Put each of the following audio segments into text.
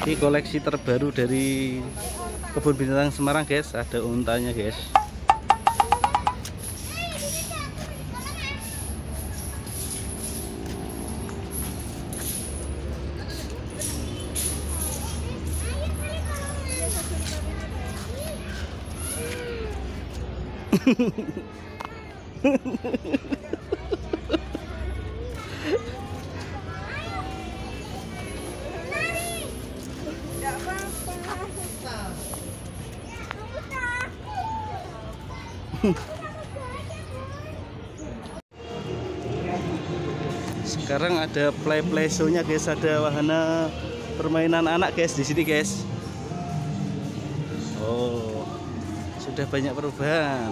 Ini koleksi terbaru dari Kebun Binatang Semarang guys, ada untanya guys. Sekarang ada play show-nya guys, ada wahana permainan anak guys di sini guys. Oh, sudah banyak perubahan.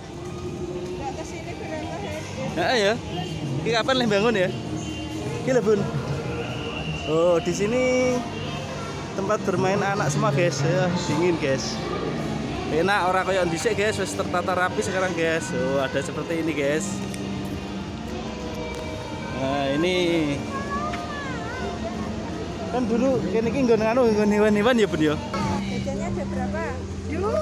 Nah, ya. Ini kapan leh bangun ya? Gila bun. Oh, di sini tempat bermain anak semua guys. Ya, dingin guys. Enak, orang kayak dhisik guys, wis tertata rapi sekarang guys. Oh, ada seperti ini guys. Nah, ini kan dulu kene iki nggon hewan-hewan ya bun ya. Jajannya ada berapa? Yuk.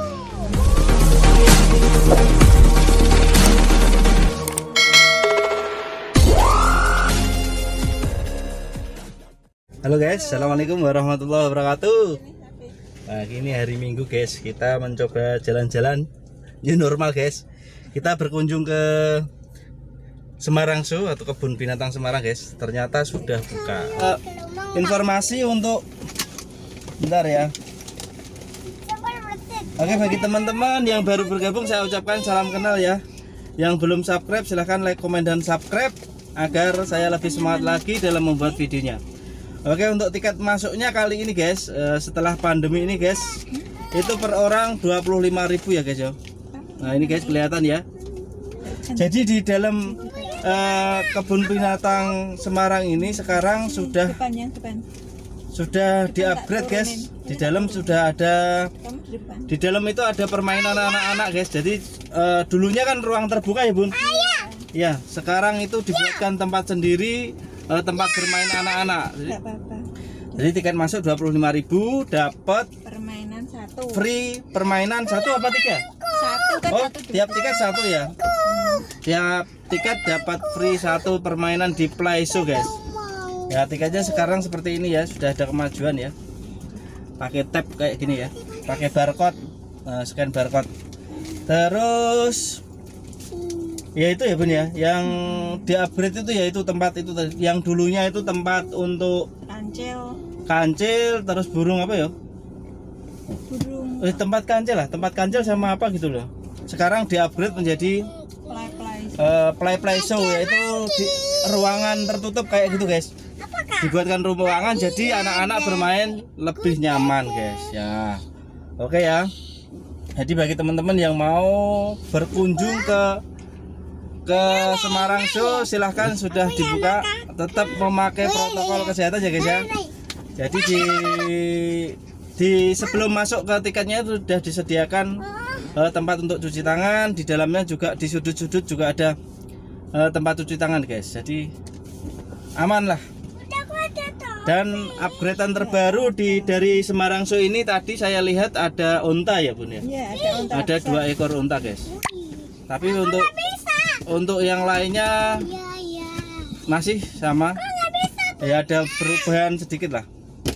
Halo guys, assalamualaikum warahmatullahi wabarakatuh. Nah, ini hari Minggu guys, kita mencoba jalan-jalan new normal guys. Kita berkunjung ke Semarang Zoo atau Kebun Binatang Semarang guys. Ternyata sudah buka. Informasi untuk bentar ya. Oke, bagi teman-teman yang baru bergabung saya ucapkan salam kenal ya. Yang belum subscribe silahkan like, komen, dan subscribe agar saya lebih semangat lagi dalam membuat videonya. Oke, untuk tiket masuknya kali ini guys, setelah pandemi ini guys, itu per orang 25.000 ya guys ya. Nah ini guys kelihatan ya. Jadi di dalam Kebun Binatang Semarang ini sekarang sudah di-upgrade guys. Di dalam sudah ada, di dalam itu ada permainan anak-anak guys. Jadi dulunya kan ruang terbuka ya bun. Ya, sekarang itu dibuatkan tempat sendiri, tempat bermain anak-anak. Jadi tiket masuk 25.000, dapat Permainan satu. free permainan satu apa tiga? Satu kan Oh, satu. tiap tiket satu ya. Tiap tiket dapat free satu permainan di Play Show guys. Ya, tiketnya sekarang seperti ini ya, sudah ada kemajuan ya. Pakai tab kayak gini ya, pakai barcode, scan barcode. Terus ya itu ya bun ya, yang di-upgrade itu yaitu tempat itu yang dulunya itu tempat untuk kancil, terus burung apa ya? Burung. Tempat kancil lah, tempat kancil sama apa gitu loh. Sekarang di-upgrade menjadi play show, yaitu di ruangan tertutup kayak gitu guys. Dibuatkan ruangan jadi anak-anak bermain lebih nyaman guys ya. Oke ya. Jadi bagi teman-teman yang mau berkunjung ke Semarang Zoo silahkan, sudah dibuka, tetap memakai protokol kesehatan ya guys ya. Jadi di sebelum masuk ke tiketnya itu sudah disediakan tempat untuk cuci tangan, di dalamnya juga di sudut-sudut juga ada tempat cuci tangan guys. Jadi aman lah. Dan upgradean terbaru dari Semarang Zoo ini tadi saya lihat ada unta ya bun ya. Iya, ada unta. Ada 2 ekor unta guys. Tapi untuk yang lainnya masih sama. Ya ada perubahan sedikit lah.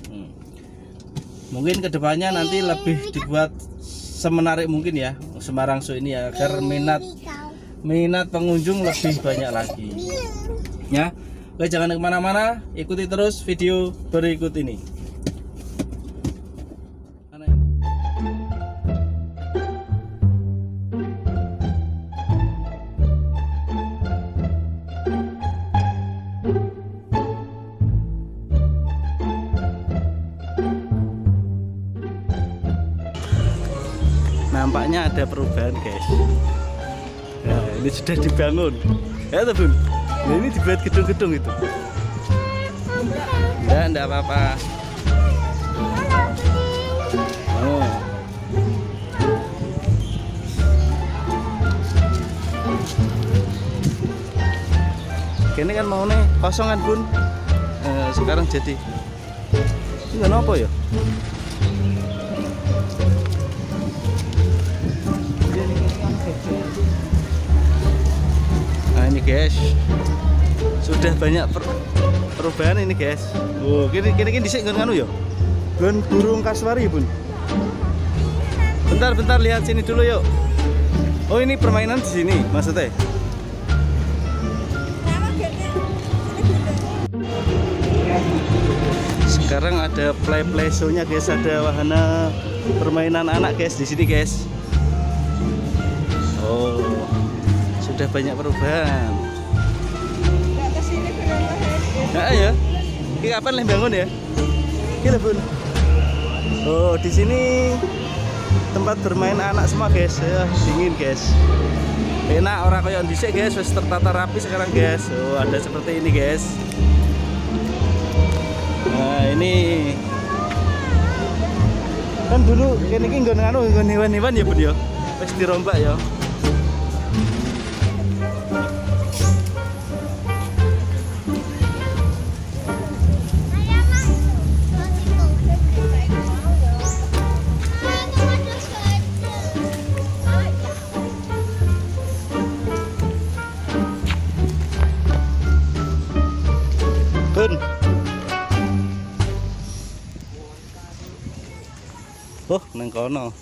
Mungkin kedepannya nanti lebih dibuat semenarik mungkin ya Semarang Zoo ini ya, agar minat pengunjung lebih banyak lagi ya. Oke, jangan kemana-mana, ikuti terus video berikut ini. Nampaknya ada perubahan guys. Ya, ini sudah dibangun ya tuh bun. Nah, ini dibuat gedung-gedung itu. Enggak apa-apa. Oh. Kini kan mau nih kosong kan bun. Sekarang jadi nggak apa ya? Nah ini guys, sudah banyak perubahan ini guys. Oh, kini disik nganu ya. Gun burung kasuari bun. Bentar lihat sini dulu yuk. Oh ini permainan di sini maksudnya. Sekarang ada play show-nya guys, ada wahana permainan anak guys di sini guys. Oh, sudah banyak perubahan. Nah ya, ini kapan leh bangun ya? Gila bun. Oh di sini tempat bermain anak semua guys, ya, dingin guys. Enak orang kayak dhisik guys, wis tertata rapi sekarang guys. Oh ada seperti ini guys. Nah ini kan dulu kene iki nggon anu nggon hewan-hewan ya bun ya. Wis dirombak ya. Bun. Oh, nang kono.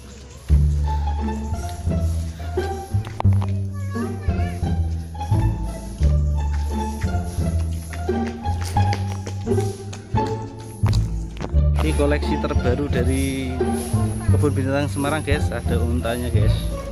Ini koleksi terbaru dari Kebun Binatang Semarang guys, ada untanya guys.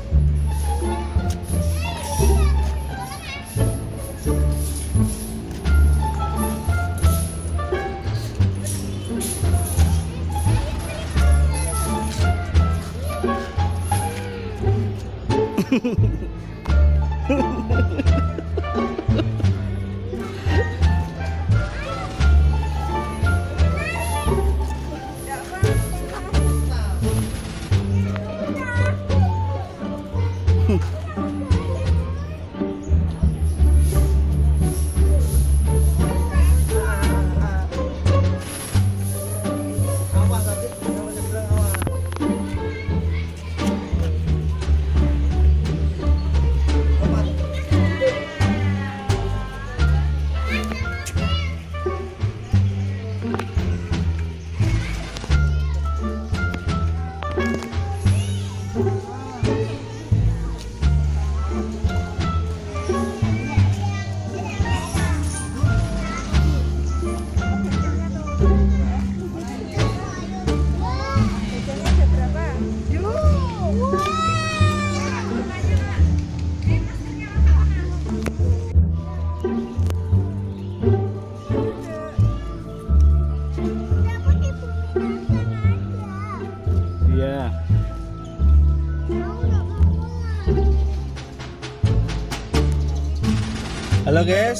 Halo guys,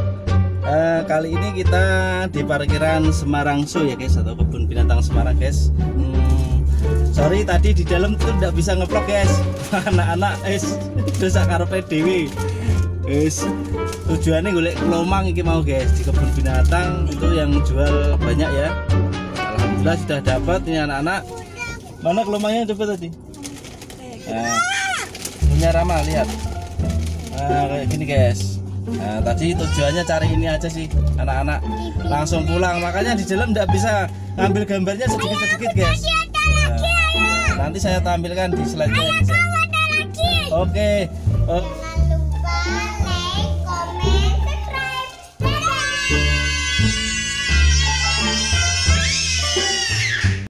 kali ini kita di parkiran Semarang Zoo ya guys, atau Kebun Binatang Semarang guys. Sorry tadi di dalam itu tidak bisa ngevlog guys, anak-anak dosa karepe dhewe. Tujuannya golek kelomang iki mau guys di Kebun Binatang itu yang jual banyak ya. Alhamdulillah sudah dapat ini anak-anak. Mana kelomangnya coba tadi? Nah, punya Rama lihat. Nah, kayak gini guys. Nah tadi tujuannya cari ini aja sih, anak-anak langsung pulang, makanya di dalam tidak bisa ngambil gambarnya sedikit-sedikit guys. Nah, nanti saya tampilkan di slide-nya. Oke.